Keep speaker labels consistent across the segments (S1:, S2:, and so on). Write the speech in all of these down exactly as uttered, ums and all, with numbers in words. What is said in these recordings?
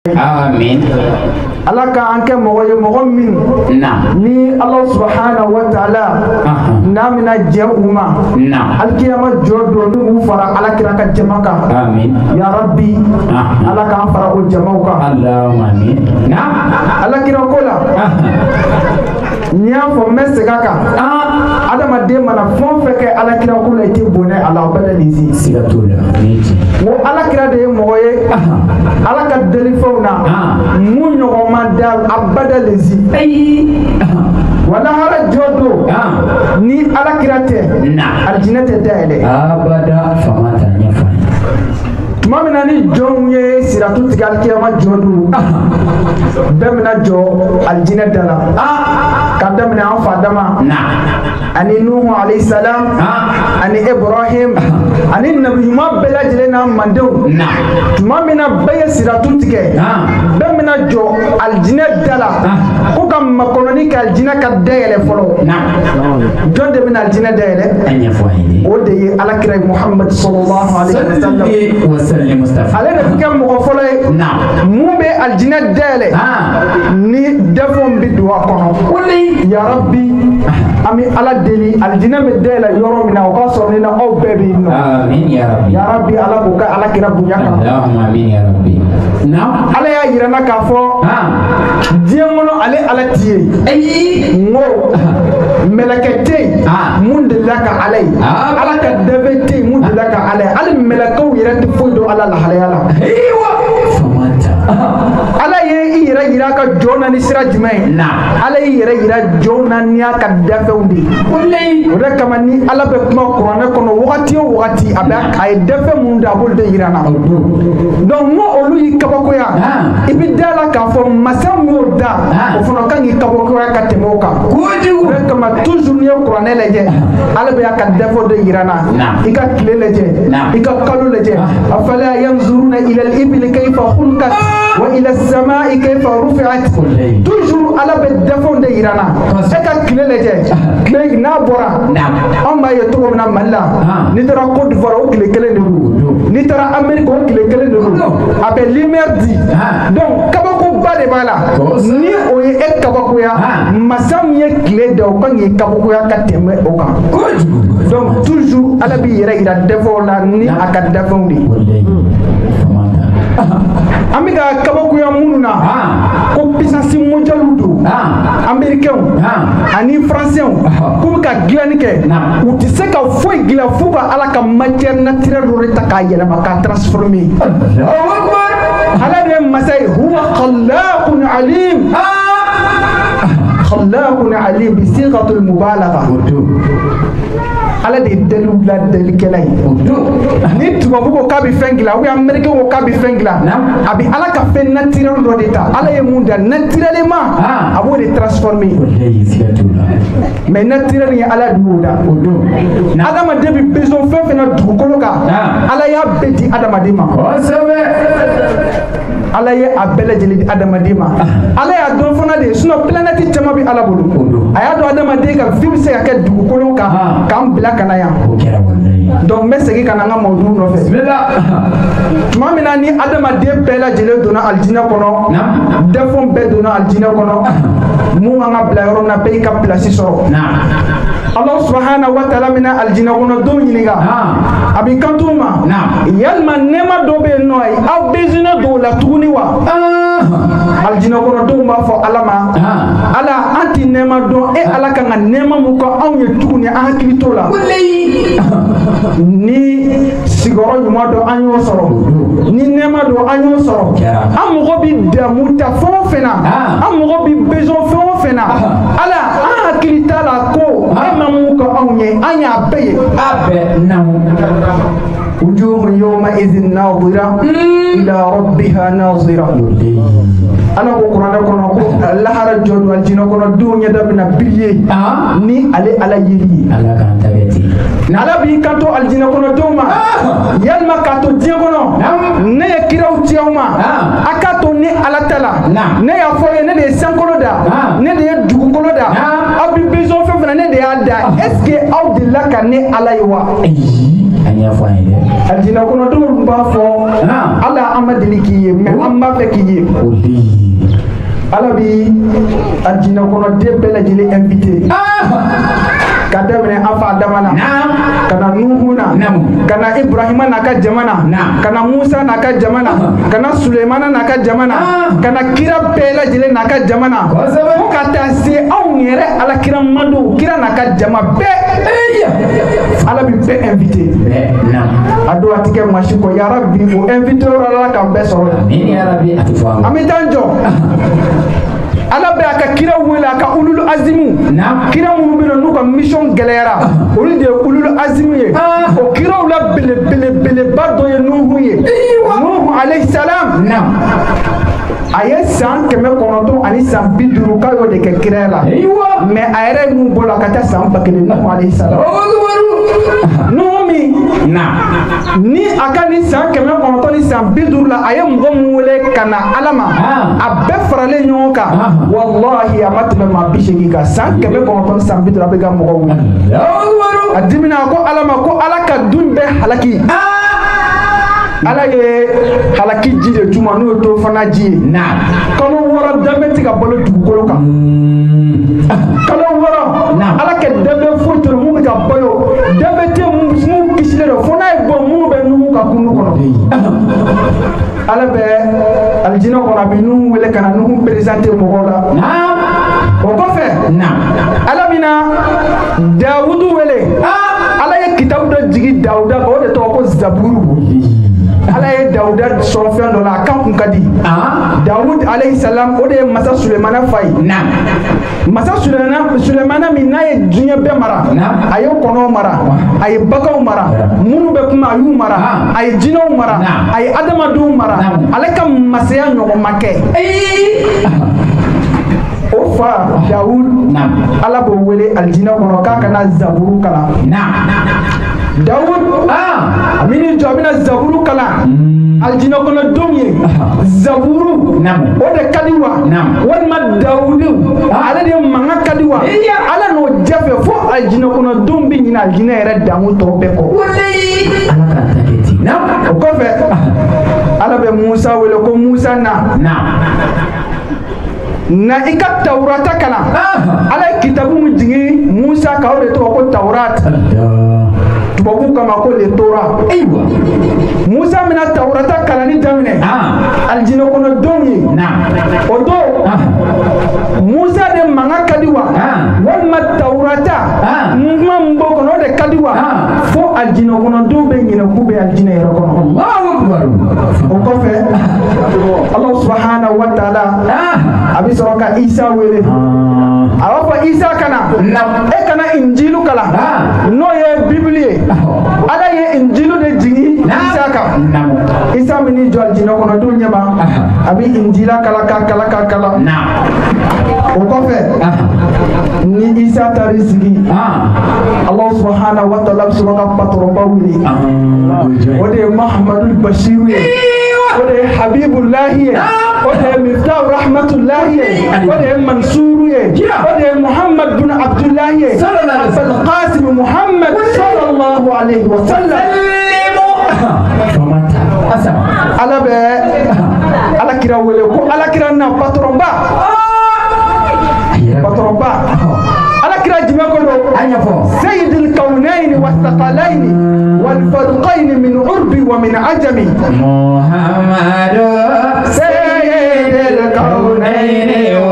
S1: Amin.
S2: Allah ka anke mogoye mogo min
S1: Na.
S2: ni Allah subhanahu wa ta'ala na mina je uma
S1: Na.
S2: alkiyama jodo ni fara ala kira ka jamaka.
S1: Amin.
S2: Ya Rabbi Allah ka fara o jamauka.
S1: Allahumma amin. Na.
S2: Allah kira kola nya fo mesegaka ah adama de mana fon feke ala kira kola ite bonne ala bada lizi
S1: Sigatula. Niti.
S2: wo ala kira de mogoye ala ka delifona mu nyogo manda abada lizi
S1: Ay.
S2: wala hala jodo ni ala kira te
S1: Na.
S2: aljinate dele
S1: Abada famata nyafa.
S2: mamina ni jonye siratu tigal kiyama jodo bemina jo aljina dala ah kadamina an fadama
S1: Na.
S2: ani nuhu alayhi salam ani ibrahim ani nabi ma bela jelena mandew
S1: Na.
S2: mamina baye siratu tige bemina jo aljina dala ko kam makoloni ka aljina ka dele folo
S1: Na.
S2: jonde min aljina dele
S1: Anya fwaidi.
S2: o de alakira muhammad sallallahu alaihi wasallam
S1: Salli wa sallim Mustafa.
S2: ale de fikam mo folo
S1: Na.
S2: mumbe aljina dele ni defon bi duwa kono
S1: Wali.
S2: ya rabbi ami ala deli aljina me dele yoro mina o ka sorni na o bebi no
S1: Amin ya Rabbi.
S2: ya rabbi ala ko ka ala kira bunya ka
S1: Allahumma amin ya Rabbi. Na.
S2: ala ya yirana ka fo diengono ale ala tiye
S1: Ay.
S2: ngo melakete mun de laka alai ala ka devete mun de laka alai al melakaw yirati fodo ala la halayala
S1: Aywa. Famata.
S2: ala ye ira ira ka jona ni sira jumai
S1: Na.
S2: ala ye ira ira jona ni ka dafewndi
S1: Wali.
S2: o de kama ni ala be kuma qur'ana kono wakati o wakati aba kay dafe mun da bol de irana donc mo olu yi kabako ya ibi dala ka fo masam mo da o fono kan yi kabako ya ka temo ka
S1: Kuju.
S2: o de kama toujours ni qur'ana leje ala be ka dafo de irana ika kile leje ika kalu leje afala yanzuruna ila al-ibli kayfa khulqat wa ila as-sama'i kayfa rufi'at toujours ala be dafo de irana eka kile leje kile na bora on ba ye to na malla ni tara Côte d'Ivoire o kile kele de ni tara Amérique o kile kele de abe lumière di donc kabako ba de bala ni o ye e kabako ya masam ye kile de o kan ye kabako ya ka teme o kan donc toujours ala bi yere ira defo la ni aka defo ndi amiga kabako ya mununa ko puissance mondiale do américain ani français ko ka glani ke ou ti se ka foi gila fuba ala ka matière naturelle do ta ka yela ma ka transformer Allahu akbar ala de masai huwa khallaqun alim khallaqun alim bi sighatul mubalagha ala de delu la del kelay ni tuba ko ka bi fengla ou américain ko ka bi fengla abi ala ka fe naturel do deta ala ye munda naturellement abo de transformer mais naturel ya ala duda adama de bi besoin fe fe na du ko ka ala ya beti adama de ma ala ye abele jeli adama de ma ala ya don fona de suno planète tama bi ala bolu aya do adama de ka film se ka du ko ka kam bila kana ya donc me segi kana nga mawdu no fe tuma mina ni adama de bela jeli dona aljina kono defon be dona aljina kono mu nga bila yoro na be ka place so Allah subhanahu wa ta'ala mina aljina kono do nyiniga abi kantuma yalma nema do be no ay aw bezina do la tuguni wa aljina kono do ma fo alama ala anti nema do e ala kan nema mu ko aw ye tuguni a hakilito la ni sigoro nyuma do anyo soro ni nema do anyo soro amugo bi damu ta fo fena amugo bi besoin fo fena ala a hakilita la ko mamu ko awye anya beye abe namu wujuhu yawma idhin nadira ila rabbiha nazira ana ko qur'ana kono ko lahara jodu aljina kono dunya dabna biye ni ale ala yiri ala kan tabeti nala bi kanto aljina kono doma yalma kato dia kono ne kiraw tiawma akato ni ala tala ne ya foye ne de sankono da ne de dugu kono da abi besoin fe fana ne de ada est ce que aw de la kan ne ala yiwa
S1: Anya fo inde.
S2: Aljina kono do ba fo. Ala amadili ki me amma fe ki.
S1: Odi.
S2: Ala bi aljina kono de bela jili invité. Kadamne afa damana. Kana Nuhuna. Kana Ibrahima naka jamana. Kana Musa naka jamana. Kana Suleimana naka jamana. Kana kira bela jili naka jamana. Ko kata se aw yere ala kira mando kira naka jama be. Ala bi be invité. Ado atike mashi ko ya rabbi o invité ala ka be so.
S1: Amin ya rabbi atufa.
S2: Amitanjo. Ala be aka kira wela ka ulul azimu na kira munu bino nuka mission galera uli de ulul azimu ye o kira ula bele bele bele bardo ye nuhu ye nuhu alayhi salam na aye san keme konoto ani san biduru ka yo de ke kira la me ayere mu bola kata san bakele nuhu alayhi salam nuhu mi na ni akani san keme konoto ni san biduru la aye mu mu wele kana alama abbe farale nyoka wallahi amatme ma bishegi ka san keme konoton san bidura be ga mogo wu adimina ko alama ko alaka dun be halaki ala ye halaki jide tuma no to fana ji na kono woro dambe tiga bolo dugukolo kan kono woro ala ke dambe foto mu ga bolo dambe te mu kisile do fona e bo mu be nu ka kunu kono ala be aljina kono be nu wele kana nu présenter mo gola na o ko fe na ala mina Dawudu wele ala ye kitabu do jigi Dawuda ko de to ko zaburu ala ye Dawuda sɔrɔ fɛn dɔ la a kan kun ka di Dawud alayhi salam o de ye masa Sulemana fa ye masa Sulemana Sulemana min n'a ye diɲɛ bɛɛ mara a ye kɔnɔw mara a ye baganw mara minnu bɛ kuma a y'u mara a ye jinɛw mara a ye adamadenw mara ale ka masaya ɲɔgɔn ma kɛ o fa Dawud ala b'o wele alijinɛ kɔnɔ k'a kana zaburu kalan Dawud ah amini jo amina zaburu kala aljina kono domye zaburu o de kadiwa walma Dawudu ala de manga kadiwa ala no jafe fo aljina kono dombi ni aljina yere damu to be ko ala ka taketi na o ko fe ala be Musa wele ko Musa na na na ika Taurata kala ala kitabu mu jingi Musa ka o de to ko Taurat tubabu kama ko le Torah aywa Musa mina Taurata kalani damine ah aljino kono donyi na odo Musa de manga kadiwa wal ma Taurata mma mbo kono de kadiwa fo aljino kono do be nyina kube aljina yero kono Allahu akbar o ko fe Allah subhanahu wa ta'ala abi soroka Isa wele awa fa Isa kana e kana injilu kala no ye biblie ala ye injilu de jigi Isa ka Isa mini jol jino kono do nyaba abi injila kala ka kala ka kala na o ko fe ni Isa tarisigi Allah subhanahu wa ta'ala subhanahu wa ta'ala bawli o de Muhammadul Bashir o de Habibullah o de Miftah Rahmatullah o de Mansur o de Muhammad bin Abdullah sallallahu alaihi Qasim Muhammad sallallahu alaihi wasallam ala be ala kira wele ko ala kira na patron ba patron ba ala kira jima ko do anya fo sayyidul kaunain wasaqalain wal farqain min urbi wa min ajami Muhammad sayyidul kaunain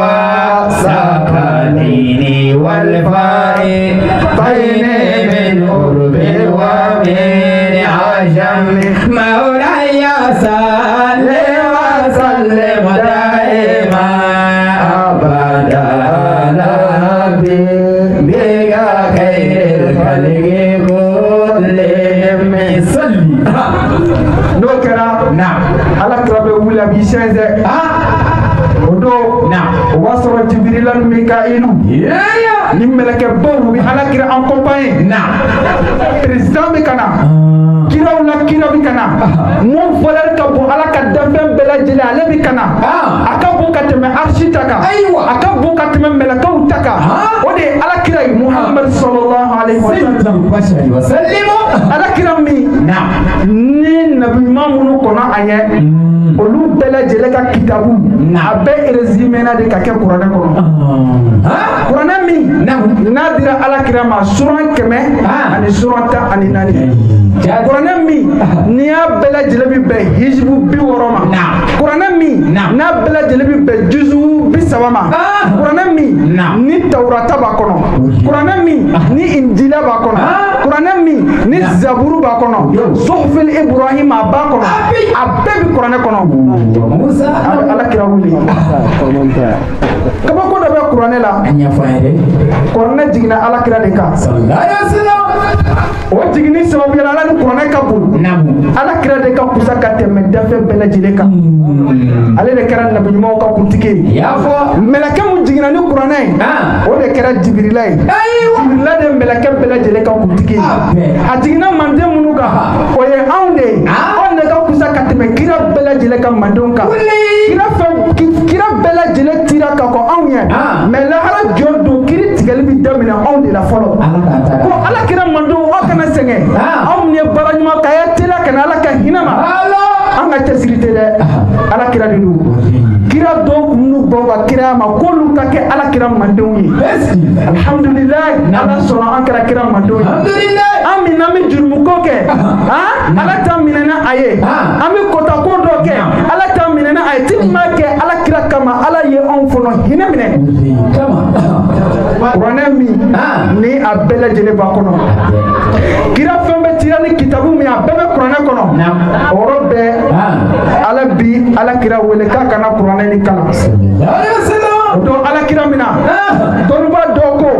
S2: wasaqalain wal farqain min urbi wa min ajami مولاي صل وسلم دائما ابدا على بك خير الخلق كلهم صلي نوكرا نعم على كرب ولا بيشنزه odo na wasoro Jibril an Mikail yeah ni meleke bobu bi ala kira accompagner na président bi kana kira wala kira bi kana mo voler ka bo ala ka dambe bela jila ale bi kana aka bo kateme architaka aywa aka bo kateme melaka utaka o de ala kira Muhammad sallallahu alaihi wa sallam ala kira mi ni nabi mamunu kono anye olu bela jele ka kitabu a bɛ résumé na de ka kɛ kuranɛ kɔnɔ kuranɛ min n'a dira ala kira ma suran kɛmɛ ani suran tan ani naani kuranɛ min n'i y'a bɛɛ lajɛlen bi bɛn hijibu bi wɔɔrɔ ma kuranɛ min n'a bɛɛ lajɛlen bi bɛn juzu bi saba ma kuranɛ min ni tawurata b'a kɔnɔ kuranɛ min ni injila b'a kɔnɔ kuranɛ min ni zaburu b'a kɔnɔ suhufil ibrahim a b'a kɔnɔ a bɛɛ bi kuranɛ kɔnɔ ala kira wuli kabako dɔ bɛ kuranɛ la kuranɛ jiginna ala kira de kan o jiginni sababu yala ala ni kuranɛ ka bon ala kira de ka kusa ka tɛmɛ dafe bɛɛ lajɛlen kan ale de kɛra nabi ɲumanw ka kuntigi ye mɛlɛkɛ mun jiginna ni kuranɛ ye o de kɛra jibirila ye jibirila de mɛlɛkɛ bɛɛ lajɛlen ka kuntigi ye a jiginna manden minnu kan o ye anw de ye anw de ka kusa ka tɛmɛ kira bɛɛ lajɛlen ka mandenw kan kira fɛn kira bɛɛ lajɛlen tira ka kɔn anw ye mɛ lahara jɔ don kiri tigɛli bi daminɛ anw de la fɔlɔ ko ala kira mandenw aw kana sɛgɛn anw ye baara ɲuman k'a ye teliya ka na ala ka hinɛ ma an ka cɛsiri tɛ dɛ ala kira de don kira dɔw kun n'u bɔ ka kira ma k'olu ka kɛ ala kira mandenw ye alhamdulilayi ala sɔnna an kɛra kira mandenw ye an min n'an bɛ jurumuko kɛ ala t'an minɛ na a ye an bɛ kɔtako dɔ kɛ ala t'an minɛ na a ye tigi ma kɛ ala kira kama ala ye anw fɔlɔ hinɛ minɛ kuranɛ min ni a bɛɛ lajɛlen b'a kɔnɔ kira fɛn bɛ tira ni kitabu min a bɛɛ bɛ kuranɛ kɔnɔ o yɔrɔ bɛɛ ala bi ala kira wele k'a kana kuranɛ ni kalan o don ala kira mina dɔnniba dɔ ko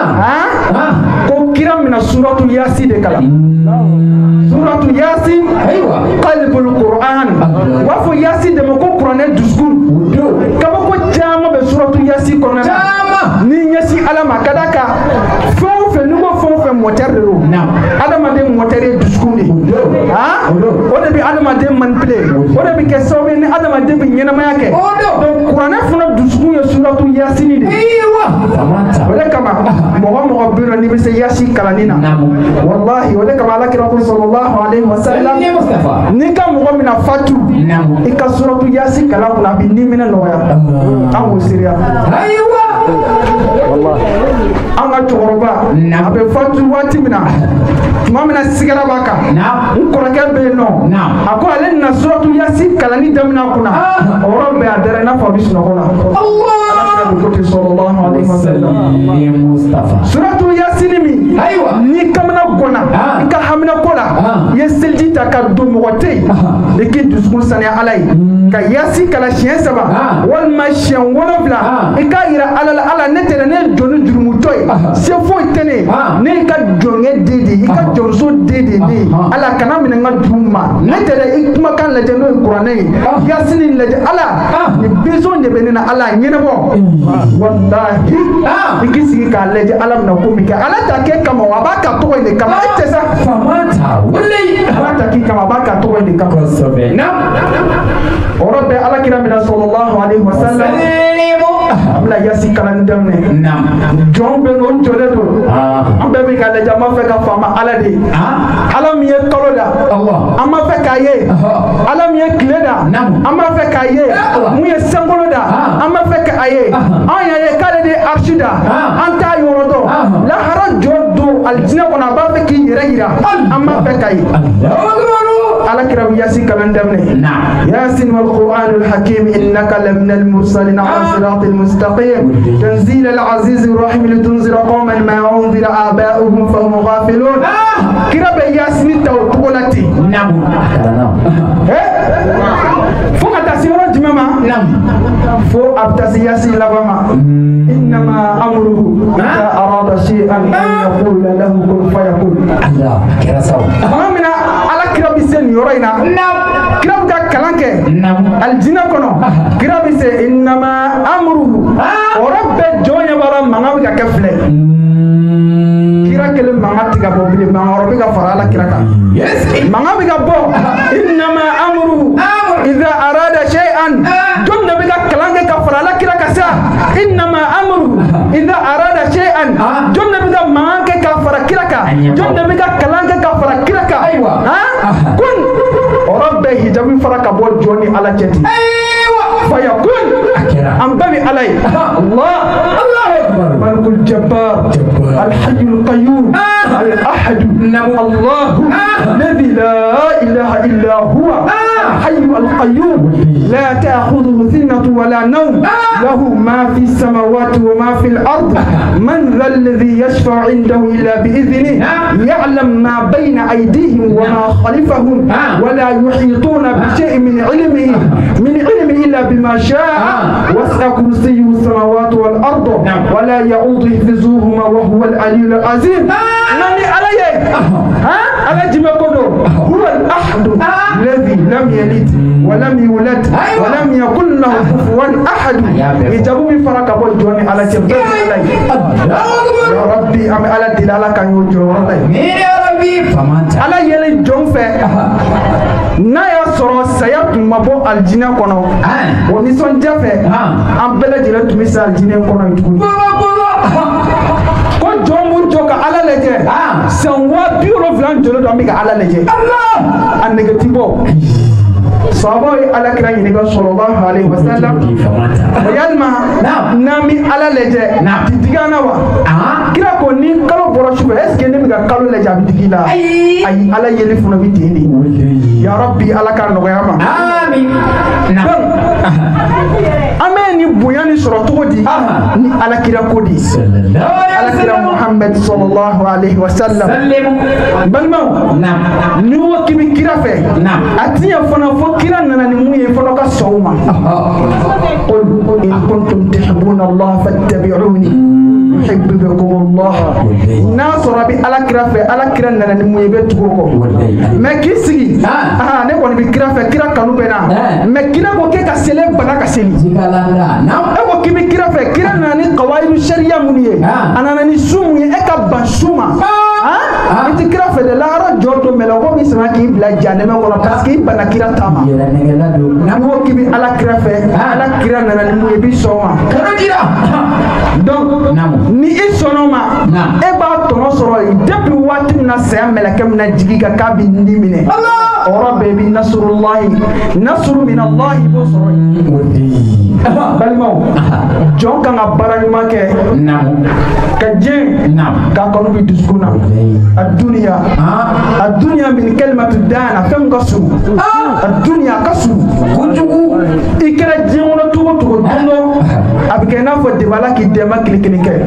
S2: ko kira mina suratu yasi de kalan suratu yasi qalbul qur'an u b'a fɔ yasi de ma ko kuranɛ dusukun kabako caman bɛ suratu yasi kɔnɔ ni ɲɛsi ala ma ka da kan fɛn o fɛn n'u ko fɛn o fɛn mɔtɛri de don adamaden mɔtɛri ye dusukun de o de bɛ adamaden manipule o de bɛ kɛ sababu ye ni adamaden bɛ ɲɛnamaya kɛ donc kuranɛ fana dusukun ye suratu yasini de o de kama mɔgɔ mɔgɔ bɛ yen n'i bɛ se yasi kalanni na walahi o de kama ala kira ko sallallahu alaihi wa sallam n'i ka mɔgɔ mina fatu i ka suratu yasi kalan kunna a bɛ nimina nɔgɔya an k'o seereya an ka cɛkɔrɔba a bɛ fatu waati min na tuma min na sigara b'a kan n kɔrɔkɛ bɛ yen nɔ a ko ale na suratu yasi kalanni daminɛ a kunna o yɔrɔ bɛɛ a dara i n'a fɔ a bɛ sunɔgɔ la alakira bɛ ko ten sallallahu alaihi wa sallam suratu yasini min ni kamana gɔnna i ka hamina ko la i ye seliji ta ka don mɔgɔ tɛ yen i k'i dusukun saniya ala ye ka yasi kala siɲɛ saba walima siɲɛ wolonwula i k'a yira ala la ala ne tɛ ne ye jɔnni jurumutɔ ye se foyi tɛ ne ne y'i ka jɔnkɛ den de ye i ka jɔnmuso den de ye ne ye ala kana minɛ n ka juru ma ne tɛ dɛ i kumakan lajɛ n'o ye kuranɛ ye yasini lajɛ ala nin besoin de bɛ ne na ala ɲɛnabɔ walahi i k'i sigi k'a lajɛ ala bɛna ko min kɛ ala t'a kɛ kama wa a b'a ka tɔgɔ in de kama e tɛ sa a b'a ta k'i kama a b'a ka tɔgɔ in de kama o yɔrɔ bɛɛ ala kira minɛ sallallahu alaihi wa sallam a bɛna yasi kalanni daminɛ jɔn bɛ yen o jɔlen don an bɛɛ bɛ k'a lajɛ an b'a fɛ ka faama ala de ye ala min ye kalo da an b'a fɛ k'a ye ala min ye tile da an b'a fɛ k'a ye mun ye sankolo da an b'a fɛ k'a ye an y'a ye k'ale de ye arsi da an t'a yɔrɔ dɔn lahara jɔ don alijinɛ kɔnɔ a b'a fɛ k'i yɛrɛ yira an b'a fɛ k'a ye ala kira bɛ yasi kalan daminɛ yasin wal qur'anul hakim innaka laminal mursalin ala siratil mustaqim tanzil al aziz rahim litunzira qauman ma unzira aba'uhum fahum ghafilun kira bɛ yasin ta o cogo la ten fo ka taa se yɔrɔ jumɛn ma fo a bɛ taa se yasin laban ma innama amruhu idha arada shay'an an yaqula lahu kun fayakun tuma min na ala kira bɛ se nin yɔrɔ in na kira bɛ ka kalan kɛ alijinɛ kɔnɔ kira bɛ se innama amruhu o yɔrɔ bɛɛ jɔn ɲɛ b'a la mankan bɛ ka kɛ filɛ kira kelen mankan tɛ ka bɔ bilen mankan wɛrɛ bɛ ka fara ala kira kan mankan bɛ ka bɔ innama amruhu idha arada shay'an jɔn de bɛ ka kalan kɛ ka fara ala kira kan sa innama amruhu idha arada shay'an jɔn ni ala cɛ ten fayakun an bɛɛ bɛ ala ye Allah malikul jabbar alhayyul qayyum al-ahad Allah الذي لا إله إلا هو الحي القيوم لا تأخذه سنة ولا نوم له ما في السماوات وما في الأرض من ذا الذي يشفع عنده إلا بإذنه يعلم ما بين أيديهم وما خلفهم ولا يحيطون بشيء من علمه من علمه إلا بما شاء وسع كرسيه السماوات والأرض ولا يعوض حفظهما وهو العلي العظيم نني عليه ها على جمكودو هو الأحد الذي لم يلد ولم يولد ولم يكن له كفوا أحد يجابوا من فرق أبو جوني على جبل يا ربي أم على دلالة كان يجوا يا ربي على يلي جونفة n'a y'a sɔrɔ saya tun ma bɔ alijinɛ kɔnɔ o nisɔndiya fɛ an bɛɛ lajɛlen tun bɛ se alijinɛ kɔnɔ yen tuguni ko jɔn b'u jɔ ka ala lajɛ san wa bi wolonwula jɔlen don an bɛ ka ala lajɛ a nege ti bɔ sahabaw ye alakira ɲininka sallallahu alaihi wasallam yalima n'an bɛ ala lajɛ ti digi an na wa kira ko ni kalo bɔra su fɛ est ce que ne bɛ ka kalo lajɛ a bɛ digi la ayi ala yeli fana bɛ ten de ya rabbi ala ka nɔgɔya ma donc an bɛ ni bonya ni sɔrɔ cogo di ni alakira ko di alakira muhammed sallallahu alaihi wasallam balimaw ni ko k'i bɛ kira fɛ a tiɲɛ fana fo kira nana ni mun ye fɔlɔ ka sɔn o ma qul in kuntum tuhibbuna allah fattabi'uni yuhibbukum allah n'a sɔrɔ a bɛ alakira fɛ alakira nana ni mun ye i bɛ tugu o kɔ mais k'i sigi aa ne kɔni bɛ kira fɛ kira kanu bɛ na mais kira ko k'e ka seli bana ka seli e ko k'i bɛ kira fɛ kira nana ni qawaidu sariya minnu ye a nana ni su mun ye e ka ban su ma i tɛ kira fɛ de lahara jɔ don mɛlɛkɔ min sɔnna k'i bila jahanɛmɛ kɔnɔ parce que i bana kira ta ma n'i ko k'i bɛ ala kira fɛ ala kira nana ni mun ye i bɛ sɔn o ma donc ni i sɔnna o ma e b'a tɔnɔ sɔrɔ yen depuis waati min na saya mɛlɛkɛ min na jigi kan k'a bɛ ni minɛ o yɔrɔ bɛɛ bi nasrullahi nasru min allah i b'o sɔrɔ yen balimaw jɔn kan ka baara ɲuman kɛ ka diɲɛ k'a kanu bi dusukun na a duniya a duniya min kalimatu dana fɛn ka surun a duniya ka surun kojugu i kɛra diɲɛ kɔnɔ cogo cogo don dɔ a bɛ kɛ i n'a fɔ de b'a la k'i dɛmɛ kile kelen kɛ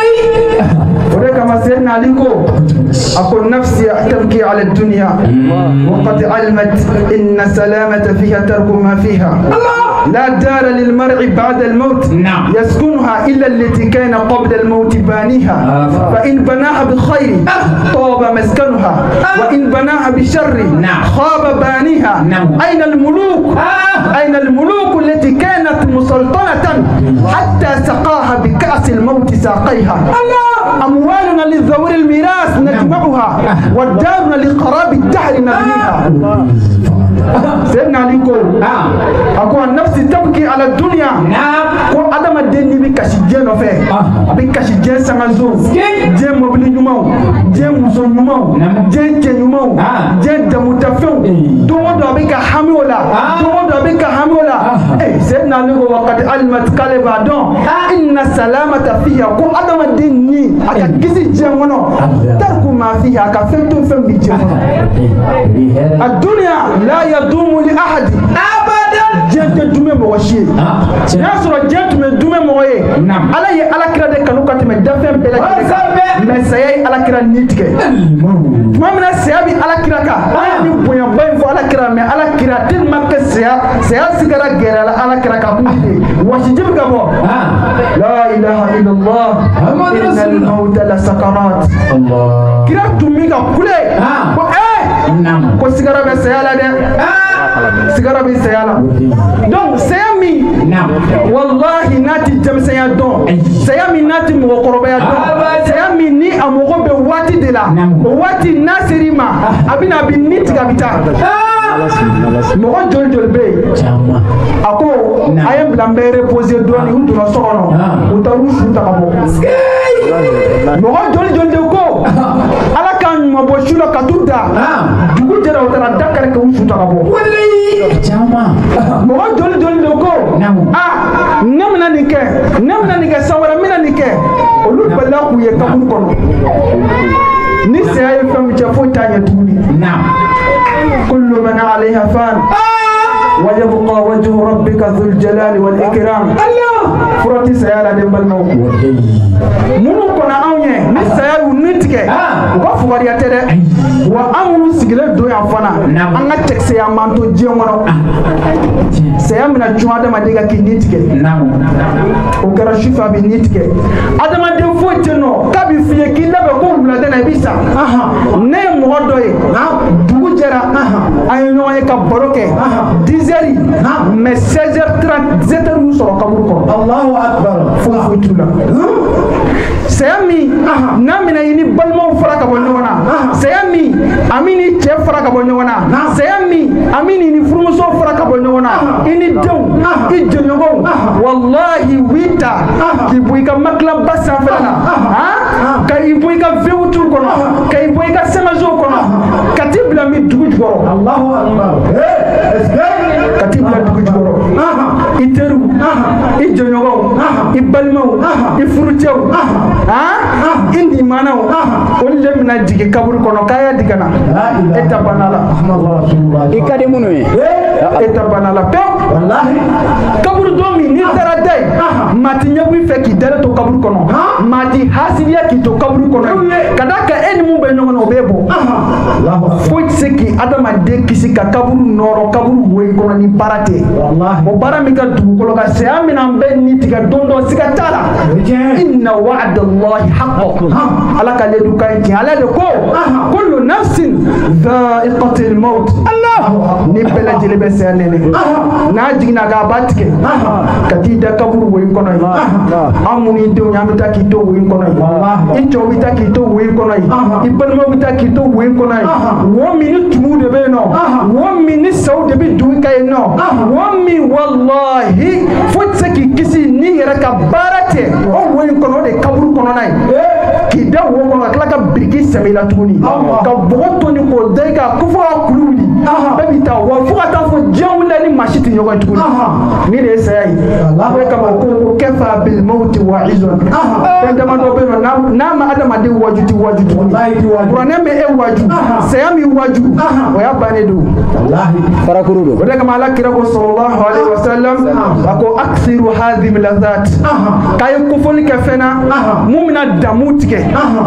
S2: o de kama Sayyidina Ali ko a ko nafsi tabki ala dunya wa qad alimat inna salamata fiha tarku ma fiha لا دار للمرء بعد الموت يسكنها إلا التي كان قبل الموت بانيها فإن بناها بخير طاب مسكنها وإن بناها بشر خاب بانيها أين الملوك أين الملوك التي كانت مسلطنة حتى سقاها بكأس الموت ساقيها أموالنا للذوي الميراث نجمعها ودارنا لقراب الدهر نبنيها سيدنا علي قول أقول النفس تبكي على الدنيا ko adamaden ni bi kasi diɲɛ nɔfɛ a bɛ kasi diɲɛ sangaso diɲɛ mɔbili ɲumanw diɲɛ muso ɲumanw diɲɛ cɛ ɲumanw diɲɛ damutafɛnw don o don a bɛ ka hami o la don o don a bɛ ka hami o la ee Sayyidina Ali ko waqad alimat k'ale b'a dɔn inna salamata fiha ko adamaden ni a ka kisi diɲɛ kɔnɔ tariku ma fiha a ka fɛn to fɛn bi diɲɛ kɔnɔ a duniya la yadumu li ahadi diɲɛ tɛ dumɛ mɔgɔ si ye n'a y'a sɔrɔ diɲɛ tun bɛ dumɛ mɔgɔ ye ala ye alakira de kanu ka tɛmɛ dafɛn bɛɛ lajɛlen kan mais saya ye alakira ni tigɛ tuma min na saya bɛ alakira kan an ye nin bonyaba in fɔ alakira mais alakira tellement que saya saya sigara gɛrɛ la alakira kan kun de wasiji bɛ ka bɔ la ilaha illallah innal mawta la sakarat kira tun bɛ ka kule ko eh ko sigara bɛ saya la dɛ sigara bɛ saya la donc saya min wallahi n'a ti denmisɛnya dɔn saya min n'a ti mɔgɔkɔrɔbaya dɔn saya min ni a mago bɛ waati de la o waati n'a ser'i ma a bɛna a bɛ ni tigɛ a bɛ taa mɔgɔ joli joli bɛ yen a ko a ye bila n bɛ reposer dɔɔnin u donna so kɔnɔ u taara u su ta ka bɔ mɔgɔ joli joli de ko ala k'an ɲuman bɔ su la ka t'u da dugu dugu jɛra o taara da kari ka u suta ka bɔ
S1: wallahi caman
S2: mɔgɔ joli joli de ko ah ne bɛna nin kɛ ne bɛna nin kɛ san wɛrɛ n bɛna nin kɛ olu balila k'u ye kaburu kɔnɔ ni saya ye fɛn min cɛ foyi t'a ɲɛ tuguni kullu man alayha fan ويبقى وجه ربك ذو الجلال والإكرام فرتي سيارة دي بالمو منو كنا أونيه ni saya yu nitike u ka fugariya tɛ dɛ wa an minnu sigilen don yan fana an ka cɛkisɛya manto diɲɛ kɔnɔ saya mina cun adamaden ka k'i ni tigɛ o kɛra sufɛ a bɛ ni tigɛ adamaden foyi tɛ nɔ k'a bɛ f'i ye k'i labɛn ko wulada la i bɛ sa ne ye mɔgɔ dɔ ye dugu jɛra an ye ɲɔgɔn ye ka baro kɛ dix heures mais seize heures trente dix-sept heures y'u sɔrɔ kaburu kɔnɔ Allahu akbar foyi foyi t'u la saya min n'a mina i ni balimaw fara ka bɔ ɲɔgɔn na saya min a min ni cɛ fara ka bɔ ɲɔgɔn na saya min a min ni furumuso fara ka bɔ ɲɔgɔn na i ni denw i jɛɲɔgɔnw wallahi w'i ta k'i bɔ i ka makilaba sanfɛla la ka i bɔ i ka vewutu kɔnɔ ka i bɔ i ka sɛmɛsow kɔnɔ ka t'i bila min dugu jukɔrɔ Allahu akbar ka t'i bila dugu jukɔrɔ i teriw i jɛɲɔgɔnw i balimaw i furucɛw i nimanaw olu de bɛna jigin kaburu kɔnɔ k'a y'a digana e ta banna la i ka di minnu ye e ta banna la pewu kaburu don min n'i taara da ye maa ti ɲɛbɔ i fɛ k'i dalen to kaburu kɔnɔ maa ti hasidiya k'i to kaburu kɔnɔ ka d'a kan e ni mun bɛ ɲɔgɔn na o b'e bɔ foyi tɛ se k'i adamaden kisi ka kaburu nɔrɔ kaburu woyi kɔnɔ ni baara tɛ o baara min ka dugukolo kan saya min an bɛ ni tigɛ don dɔ siga t'a la inna wa'dallahi haqqun ala ka ledu kan tiɲɛ ala de ko kullu nafsin dha'iqatul maut Allah ni bɛɛ lajɛlen bɛ saya nɛnɛ n'a jiginna k'a ba tigɛ ka t'i da kaburu woyi kɔnɔ ye an minnu y'i denw ye an bɛ taa k'i to woyi kɔnɔ ye i cɛw bɛ taa k'i to woyi kɔnɔ ye i balimaw bɛ taa k'i to woyi kɔnɔ ye wo min ni tumuw de bɛ yen nɔ wo min ni saw de bɛ dugu ka yen nɔ wo min wallahi foyi tɛ se k'i kisi n'i yɛrɛ ka baara tɛ o woyi kɔnɔ o de ye kaburu kɔnɔna ye k'i da wo kɔnɔ ka tila ka biriki sɛbɛ i la tuguni ka bɔgɔ toni k'o da i kan ko fo ka kulu wuli bɛɛ b'i ta wa fo ka taa fɔ diɲɛ wulila ni maa si tɛ ɲɔgɔn ye tuguni ni de ye saya ye o de kama ko ko kɛfa bil mawti wa'izun fɛn damadɔ bɛ yen nɔ n'a ma adamaden waju ti waju tuguni kuranɛ bɛ e waju saya min waju o y'a bannen don farakuru don o de kama ala kira ko sallallahu alaihi wasallam a ko aksiru hadhihi lazat k'a ye kofɔli kɛ fɛn na mun bɛna damu tigɛ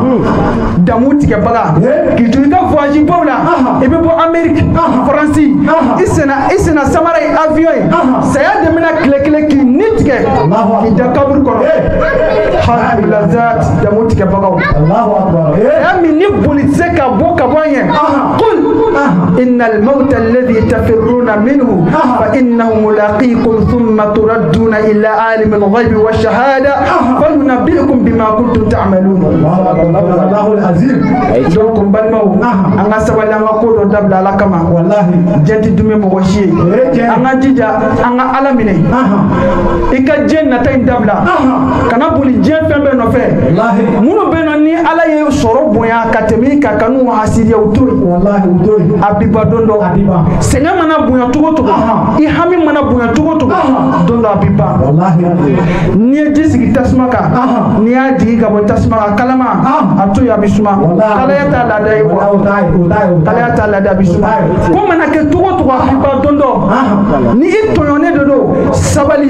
S2: damu tigɛbaga k'i to i ka voyage baw la i bɛ bɔ Amérique Faransi i senna i senna samara ye avion ye saya de bɛna tile kelen k'i ni tigɛ k'i da kaburu kɔnɔ hadhihi lazat damu tigɛbagaw saya min ni boli tɛ se ka bɔ ka bɔ an ye qul innal mawta alladhi tafirruna minhu fa innahu mulaqikum thumma turadduna ila alimil ghaibi wash-shahada fayunabbi'ukum bima kuntum ta'malun Allahu al-azim donc n balimaw an ka sabali an ka ko dɔ dabila ala kama diɲɛ tɛ dumi mɔgɔ si ye an ka jija an ka ala minɛ i ka diɲɛ nata in dabila kana boli diɲɛ fɛn bɛɛ nɔfɛ minnu bɛ yen nɔ ni ala ye sɔrɔ bonya ka tɛmɛ i kan ka n'u hasidiya u to yen a biba don dɔ sɛgɛn mana bonya cogo o cogo i hami mana bonya cogo o cogo don dɔ a bi ban n'i ye ji sigi tasuma kan n'i y'a jigin ka bɔ tasuma kan kalama a to yen a bɛ suma kalaya t'a laada ye kalaya t'a laada a bɛ suma ko mana kɛ cogo o cogo a bi ban don dɔ ni i tɔɲɔnen de don sabali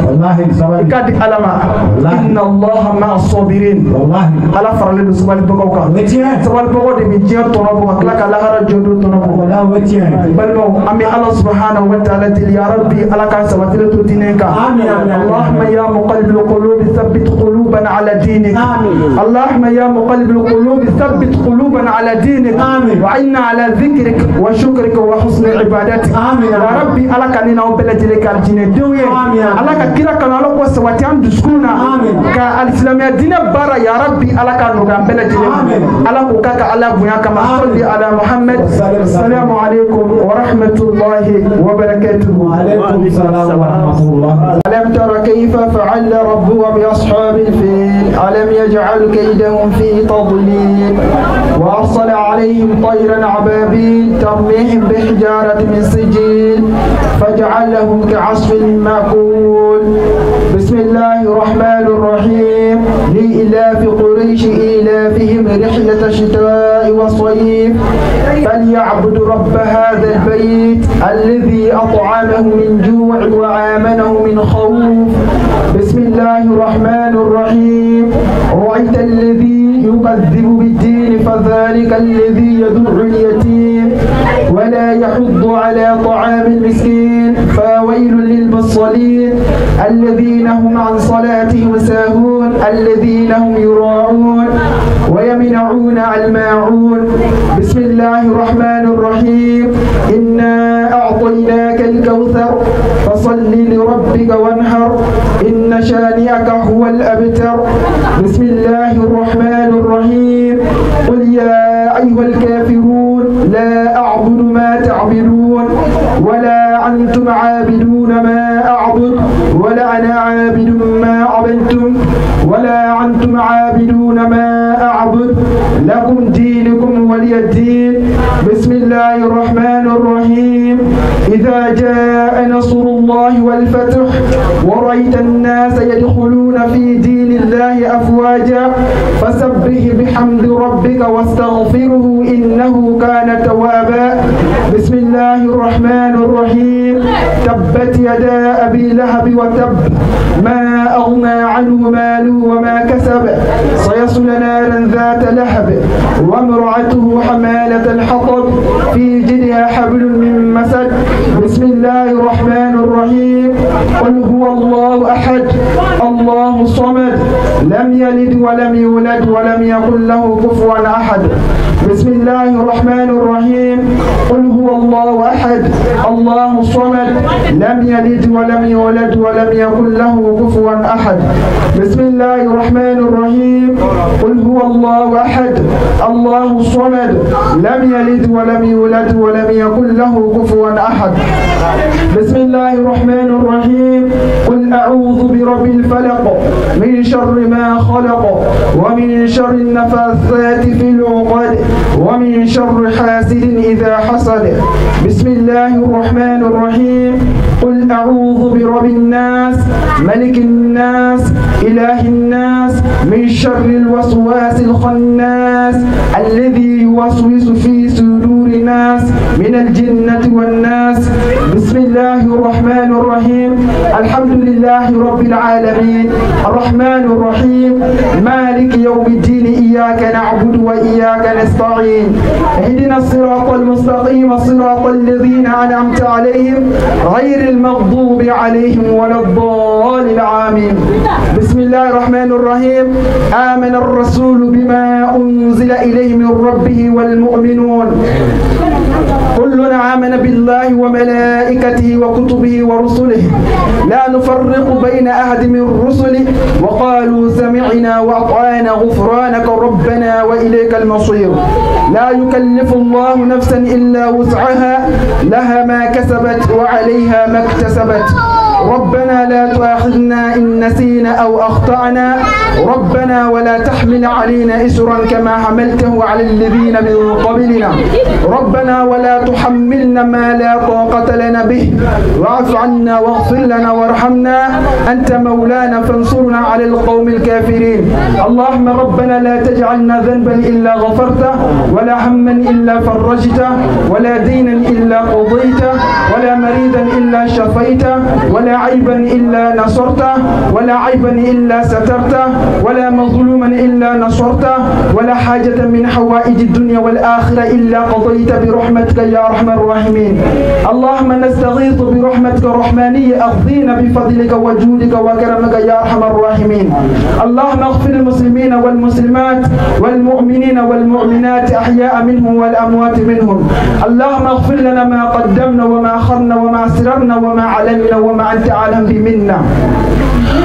S2: i ka di ala ma inna allaha ma'a sabirin ala faralen don sabalibagaw kan sabalibagaw de bɛ diɲɛ tɔnɔ bɔ ka tila ka lahara jɔ don tɔnɔ bɔ balimaw an bɛ ala subhanahu wa ta'ala deli ya rabbi ala k'an sabatili to diinɛ kan allahumma ya muqallibil qulubi thabbit qulubana ala dinik allahumma ya muqallibil qulubi thabbit qulubana ala dinik wa inna ala dhikrik wa shukrika wa husni ibadatik ya rabbi ala ka ni n'aw bɛɛ lajɛlen ka diinɛ denw ye ala ka kira kanu ala k'o sabati an dusukun na ka alisilamɛya diinɛ baara ya rabbi ala ka nɔgɔya an bɛɛ lajɛlen ala k'o k'a ka ala bonya kama salli ala muhammad السلام عليكم ورحمة الله وبركاته. وعليكم السلام ورحمة الله. ألم تر كيف فعل ربك بأصحاب الفيل ألم يجعل كيدهم في تضليل وأرسل عليهم طيرا عبابيل ترميهم بحجارة من سجيل فجعلهم كعصف مأكول. بسم الله الرحمن الرحيم. لإلاف قريش إيلافهم رحلة الشتاء والصيف فليعبدوا رب هذا البيت الذي أطعمه من جوع وآمنه من خوف. بسم الله الرحمن الرحيم. رأيت الذي يكذب بالدين فذلك الذي يدع اليتيم ولا يحض على طعام المسكين فويل للمصلين الذين هم عن صلاتهم ساهون الذين هم يراعون ويمنعون الماعون. بسم الله الرحمن الرحيم. إنا أعطيناك الكوثر فصل لربك وانحر إن شانئك هو الأبتر. بسم الله الرحمن الرحيم. قل يا أيها الكافرون لا أعبد ما تعبدون ولا أنتم عابدون ما أعبد ولا أنا عابد ما عبدتم ولا أنتم عابدون ما أعبد لكم دينكم ولي الدين. بسم الله الرحمن الرحيم. إذا جاء نصر الله والفتح ورأيت الناس يدخلون في دين الله أفواجا فسبح بحمد ربك واستغفره إنه كان توابا. بسم الله الرحمن الرحيم. تبت يدا أبي لهب وتب ما أغنى عنه ماله وما كسب سيصلى نارا ذات لهب وامرأته حمالة الحطب في جدها حبل من مسد. بسم الله الرحمن الرحيم. قل هو الله أحد الله الصمد لم يلد ولم يولد ولم يكن له كفوا أحد. بسم الله الرحمن الرحيم. قل هو الله أحد الله الصمد لم يلد ولم يولد ولم يكن له كفوا أحد. بسم الله الرحمن الرحيم. قل هو الله أحد الله الصمد لم يلد ولم يولد ولم يكن له كفوا أحد. بسم الله الرحمن الرحيم. قل أعوذ برب الفلق من شر ما خلق ومن شر النفاثات في العقد ومن شر حاسد إذا حسد. بسم الله الرحمن الرحيم. قل أعوذ برب الناس ملك الناس إله الناس من شر الوسواس الخناس الذي يوسوس في صدور الناس من الجنة والناس. بسم الله الرحمن الرحيم. الحمد لله رب العالمين الرحمن الرحيم مالك يوم الدين إياك نعبد وإياك نستعين اهدنا الصراط المستقيم صراط الذين أنعمت عليهم غير المغضوب عليهم ولا الضالين آمين. بسم الله الرحمن الرحيم. آمن الرسول بما أنزل إليه من ربه والمؤمنون كلنا آمن بالله وملائكته وكتبه ورسله لا نفرق بين أحد من رسله وقالوا سمعنا وأطعنا غفرانك ربنا وإليك المصير. لا يكلف الله نفسا إلا وسعها لها ما كسبت وعليها ما اكتسبت. ربنا لا تؤاخذنا إن نسينا أو أخطأنا ربنا ولا تحمل علينا إسرا كما حملته على الذين من قبلنا ربنا ولا تحملنا ما لا طاقة لنا به واعف عنا واغفر لنا وارحمنا أنت مولانا فانصرنا على القوم الكافرين. اللهم ربنا لا تجعلنا ذنبا إلا غفرته ولا هما إلا فرجته ولا دينا إلا قضيته ولا مريضا إلا شفيته ولا عيبا إلا نصرته ولا عيبا إلا سترته ولا مظلوما إلا نصرته ولا حاجة من حوائج الدنيا والآخرة إلا قضيت برحمتك يا أرحم الراحمين. اللهم نستغيث برحمتك الرحمانية أغثينا بفضلك وجودك وكرمك يا أرحم الراحمين. اللهم اغفر المسلمين والمسلمات والمؤمنين والمؤمنات أحياء منهم والأموات منهم. اللهم اغفر لنا ما قدمنا وما أخرنا وما أسررنا وما علمنا وما أنت أعلم بمنا.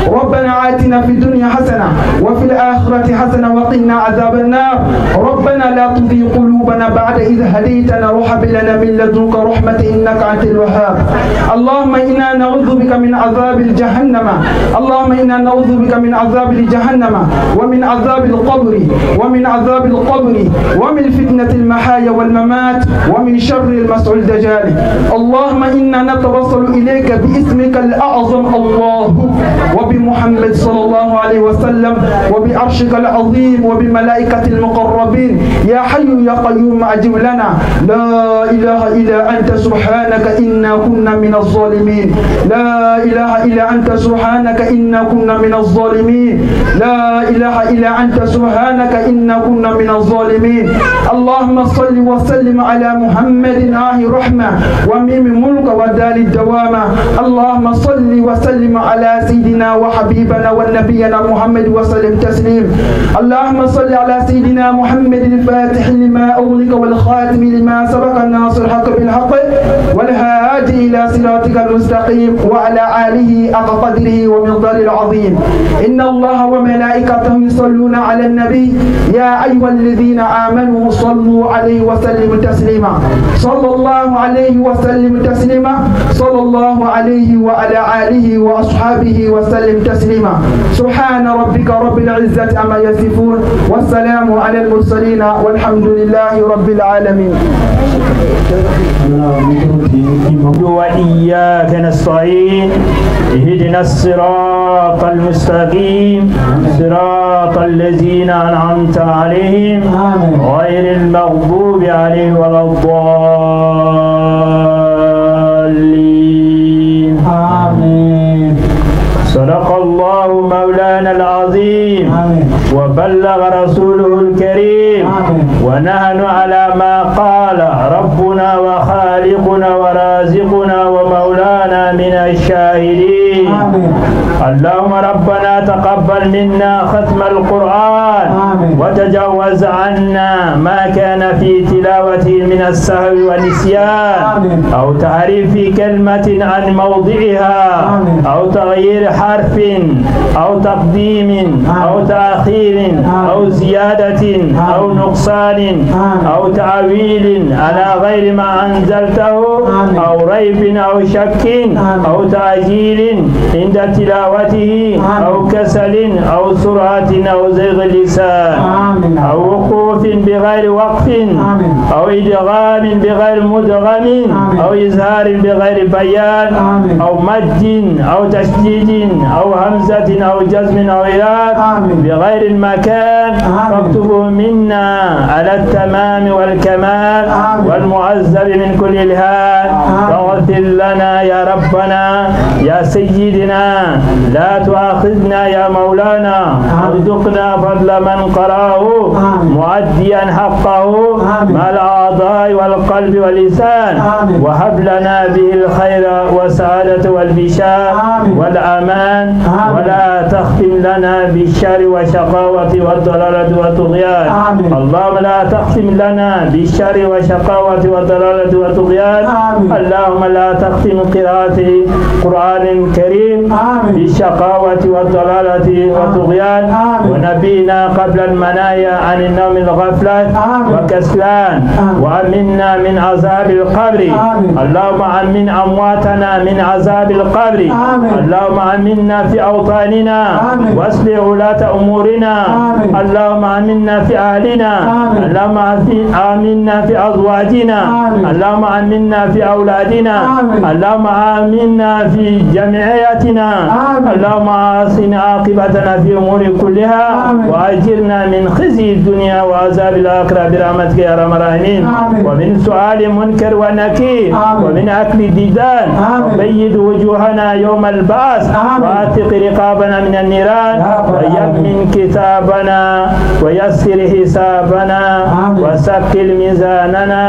S2: ربنا آتنا في الدنيا حسنة وفي الآخرة حسنة وقنا عذاب النار ربنا لا تزغ قلوبنا بعد إذ هديتنا وهب لنا من لدنك رحمة إنك أنت الوهاب اللهم إنا نعوذ بك من عذاب جهنم اللهم إنا نعوذ بك من عذاب جهنم ومن عذاب القبر ومن عذاب القبر ومن فتنة المحيا والممات ومن شر المسعود الدجال اللهم إنا نتوصل إليك باسمك الأعظم الله وبمحمد صلى الله عليه وسلم وبعرشك العظيم وبملائكة المقربين يا حي يا قيوم أجب لنا لا إله إلا أنت سبحانك إنا كنا من الظالمين لا إله إلا أنت سبحانك إنا كنا من الظالمين لا إله إلا أنت سبحانك إنا كنا من الظالمين اللهم صل وسلم على محمد آه رحمة وميم ملك ودال الدوامة اللهم صل وسلم على سيدنا وحبيبنا ونبينا محمد وسلم تسليم اللهم صل على سيدنا محمد الفاتح لما أغلق والخاتم لما سبق الناصر الحق بالحق والهادي إلى صراطك المستقيم وعلى آله حق قدره ومقداره العظيم إن الله وملائكته يصلون على النبي يا أيها الذين آمنوا صلوا عليه وسلموا تسليما صلى الله عليه وسلم تسليما صلى الله عليه وعلى آله وأصحابه وسلم تسليما سبحان ربك رب العزة عما يصفون والسلام على المرسلين والحمد لله رب العالمين
S3: وإياك نستعين اهدنا الصراط المستقيم صراط الذين أنعمت عليهم غير المغضوب عليهم ولا الضالين آمين صدق الله مولانا العظيم وبلغ رسوله الكريم ونحن على ما قال ربنا وخالقنا ورازقنا ومولانا من الشاهدين اللهم ربنا تقبل منا ختم القرآن وتجاوز عنا ما كان في تلاوته من السهو والنسيان أو تعريف كلمة عن موضعها أو تغيير حرف أو تقديم أو تأخير أو زيادة أو نقصان أو تعويل على غير ما أنزلته أو ريب أو شك أو تأجيل عند تلاوته أو كسل أو سرعة أو زيغ اللسان أو وقوف بغير وقف أو إدغام بغير مدغم أو إظهار بغير بيان أو مد أو تشديد أو همزة أو جزم أو إيراد بغير المكان فاكتبه منا على التمام والكمال والمعذب من كل الهان فاغفر لنا يا ربنا يا سيدنا لا تؤاخذنا يا مولانا ارزقنا فضل من قرأه مؤديا حقه مع الأعضاء والقلب واللسان وهب لنا به الخير والسعادة والبشار والأمان ولا تختم لنا بالشر والشقاوة والضلالة والطغيان اللهم لا تختم لنا بالشر والشقاوة والضلالة والطغيان اللهم لا تختم قراءة قرآن كريم بالشقاوة والضلالة والطغيان ونبينا قبل المنايا عن النوم الغفلة وكسلان وأمنا من عذاب القبر اللهم أمن أمواتنا من عذاب القبر اللهم أمنا في أوطاننا واصلح ولاة أمورنا اللهم آمنا في أهلنا اللهم آمنا في أزواجنا اللهم آمنا في أولادنا اللهم آمنا في جمعياتنا اللهم أحسن عاقبتنا في أمور كلها وأجرنا من خزي الدنيا وعذاب الآخرة برحمتك يا أرحم الراحمين ومن سؤال منكر ونكير ومن أكل الديدان وبيض وجوهنا يوم البعث وأعتق رقابنا من النيران ويمن كتابنا ويسر حسابنا وثقل ميزاننا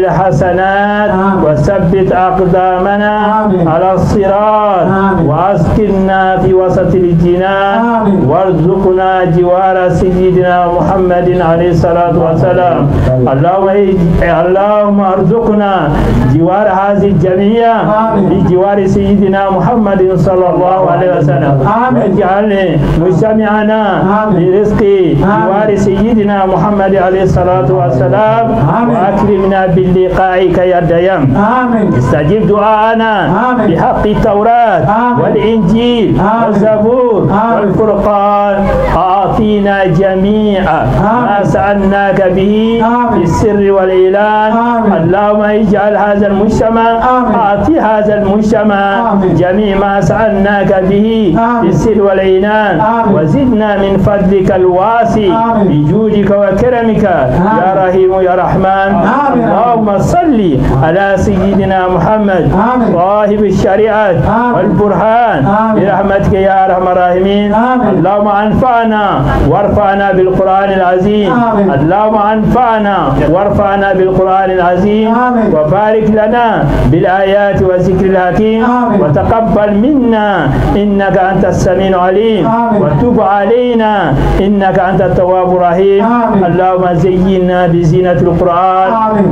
S3: بالحسنات وثبت أقدامنا على الصراط وأسقنا واسكننا في وسط الجنان وارزقنا جوار سيدنا محمد عليه الصلاة والسلام. اللهم اللهم ارزقنا جوار هذه الجميع بجوار سيدنا محمد صلى الله عليه وسلم. واجعل مجتمعنا برزق جوار سيدنا محمد عليه الصلاة والسلام وأكرمنا باللقائك يا ديان. استجب دعاءنا بحق التوراة والإنجيل والزبور والفرقان. أعطينا جميعا ما سألناك به في السر والإعلان. اللهم اجعل هذا المجتمع أعطي هذا المجتمع جميع ما سألناك به في السر والإعلان وزدنا من فضلك الواسع بجودك وكرمك يا رحيم يا رحمن. اللهم صل على سيدنا محمد صاحب الشريعة والبرهان برحمتك يا أرحم الراحمين. اللهم انفعنا وارفعنا بالقرآن العظيم. اللهم انفعنا وارفعنا بالقرآن العظيم وبارك لنا بالآيات والذكر الحكيم وتقبل منا إنك أنت السميع العليم وتب علينا إنك أنت التواب الرحيم. اللهم زينا بزينة القرآن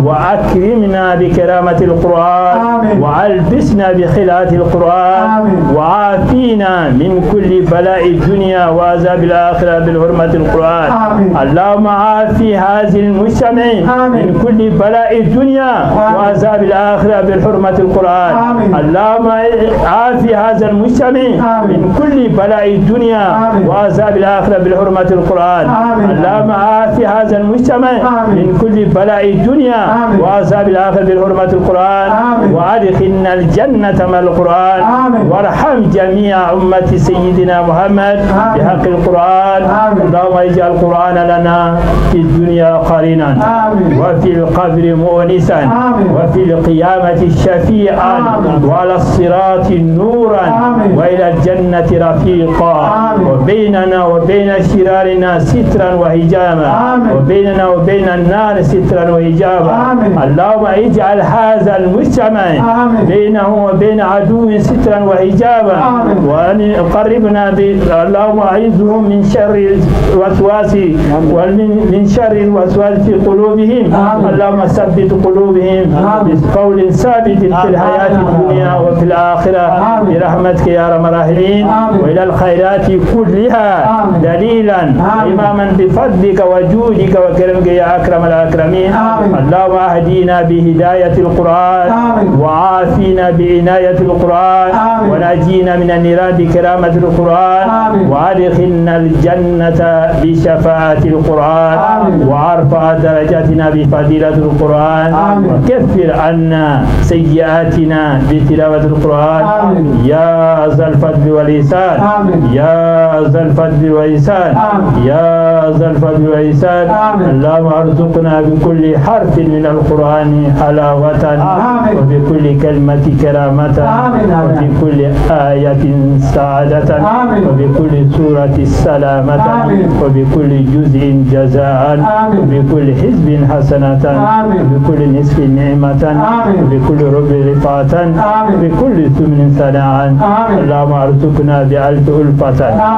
S3: وأكرمنا بكرامة القرآن وألبسنا بخلعة القرآن وعافينا من كل بلاء الدنيا وعذاب الآخرة بالحرمة القرآن. اللهم عافي هذه المجتمع من كل بلاء الدنيا وعذاب الآخرة بالحرمة القرآن. اللهم عافي هذا المجتمع من كل بلاء الدنيا وعذاب الآخرة بالحرمة القرآن. اللهم عافي هذا المجتمع من كل بلاء الدنيا وعذاب الآخرة بالحرمة القرآن وأدخلنا الجنة مع القرآن وارحم جميع أمة سيدنا محمد بحق القرآن. اللهم اجعل القرآن لنا في الدنيا قرينا وفي القبر مؤنسا وفي القيامة شفيعا وعلى الصراط نورا وإلى الجنة رفيقا وبيننا وبين شرارنا سترا وحجابا وبيننا وبين النار سترا وحجابا. اللهم اجعل هذا المجتمع بينه وبين عدو سترا وحجابا وأن قربنا اللهم أعذهم من شر الوسواس ومن شر الوسواس في قلوبهم. اللهم ثبت قلوبهم بقول ثابت في الحياة الدنيا وفي الآخرة برحمتك يا أرحم الراحمين وإلى الخيرات كلها دليلا إماما بفضلك وجودك وكرمك يا أكرم الأكرمين. اللهم أهدينا بهداية القرآن وعافينا بعناية القرآن ونجينا من النيران بكرامة القرآن وأدخلنا الجنة بشفاعة القرآن وارفع درجاتنا بفضيلة القرآن وكفر عنا سيئاتنا بتلاوة القرآن يا ذا الفضل والإحسان يا ذا الفضل والإحسان يا ذا الفضل والإحسان. اللهم ارزقنا بكل حرف من القرآن حلاوة وبكل كلمة كرامة وبكل آية سعادة وبكل سورة سلامة وبكل جزء جزاء وبكل حزب حسنة وبكل نصف نعمة وبكل رب رفعة وبكل ثمن ثناء. اللهم ارزقنا بألف ألفة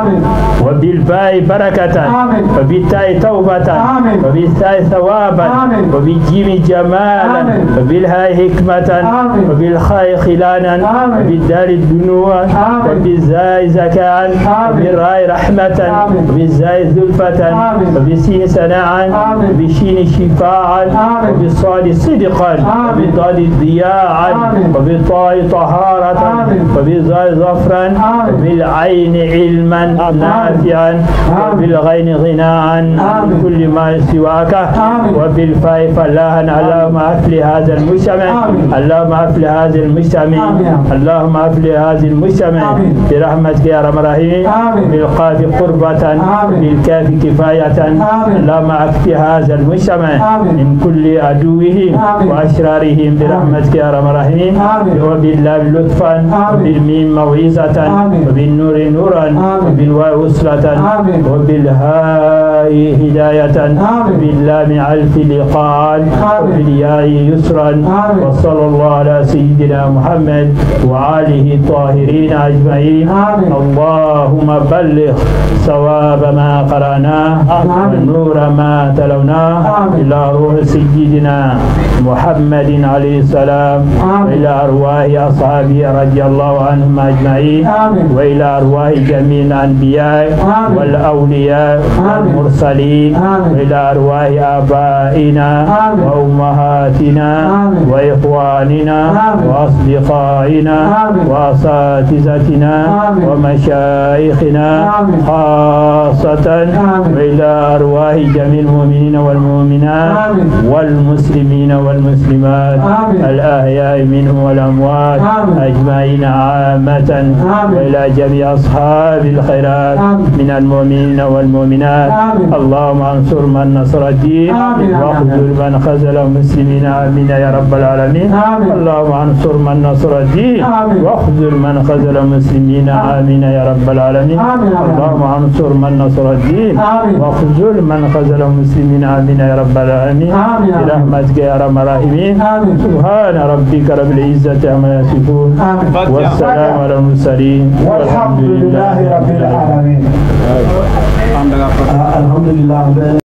S3: وبالباء بركة وبالتاء توبة وبالثاء ثوابا وبالجيم جمالا وبالهاء حكمة وبالخاء خلانا وبالدال دنوا وبالزاء زكاء وبالراء رحمة وبالزاء زلفة وبالسين سناء وبالشين شفاعا وبالصاد صدقا وبالضاد ضياعا وبالطاء طهارة وبالزاء ظفرا وبالعين علما نافعا وبالغين غناء بكل ما سواك وبالفاء فلاحا. اللهم أفل هذا المجتمع اللهم أفل هذا المجتمع اللهم أفل هذا المجتمع برحمتك يا أرحم الراحمين. بالقاف قربة بالكاف كفاية اللهم اكف هذا المجتمع من كل عدوهم وأشرارهم برحمتك يا أرحم الراحمين وبالله لطفا وبالميم موعظة وبالنور نورا وبالواو وصلة وبالهاء هداية وباللام ألف لقاء وبالياء يسرا وصلى الله على سيدنا محمد وآله الطاهرين أجمعين اللهم بلغ ثواب ما قرأناه ونور ما تلوناه إلى روح سيدنا محمد عليه السلام وإلى أرواح أصحابه رضي الله عنهم أجمعين وإلى أرواح جميع الأنبياء والأولياء والمرسلين وإلى أرواح آبائنا وأمهاتنا وإخواننا وأصدقائنا وأساتذتنا ومشايخنا خاصة وإلى أرواح جميع المؤمنين والمؤمنات والمسلمين والمسلمات الأحياء منهم والأموات أجمعين عامة وإلى جميع أصحاب الخيرات من المؤمنين والمؤمنات اللهم انصر من نصر الدين واخذل من خذل المسلمين آمين يا رب العالمين اللهم انصر من نصر الدين واخذل من خذل المسلمين آمين يا رب العالمين اللهم انصر من نصر الدين واخذل من خذل المسلمين آمين يا رب العالمين برحمتك يا ارحم الراحمين سبحان ربك رب العزة عما يصفون والسلام على المرسلين
S1: والحمد لله رب العالمين. الحمد لله.